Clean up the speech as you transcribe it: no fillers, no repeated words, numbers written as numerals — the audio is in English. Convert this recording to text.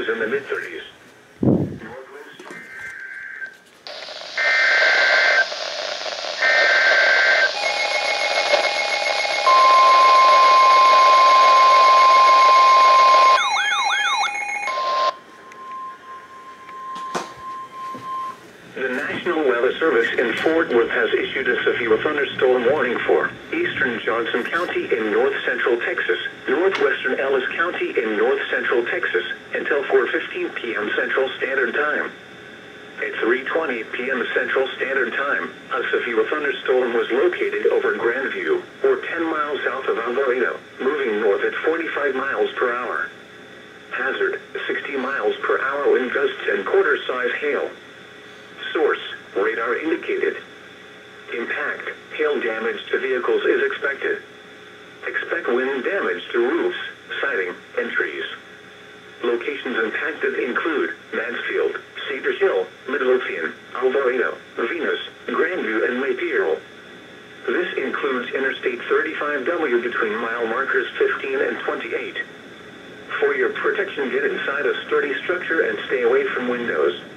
lows in the mid-30s. The National Weather Service in Fort Worth has issued a severe thunderstorm warning for eastern Johnson County in north-central Texas, northwestern Ellis County in north-central Texas, until 4:15 p.m. Central Standard Time. At 3:20 p.m. Central Standard Time, a severe thunderstorm was located over Grandview, or 10 miles south of Alvarado, moving north at 45 miles per hour. Hazard, 60 miles per hour wind gusts and quarter-size hail. Source, radar indicated. Impact, hail damage to vehicles is expected. Expect wind damage to roofs, siding, and trees. Locations impacted include Mansfield, Cedar Hill, Midlothian, Alvarado, Venus, Grandview, and Lapeer. This includes Interstate 35W between mile markers 15 and 28. For your protection, get inside a sturdy structure and stay away from windows.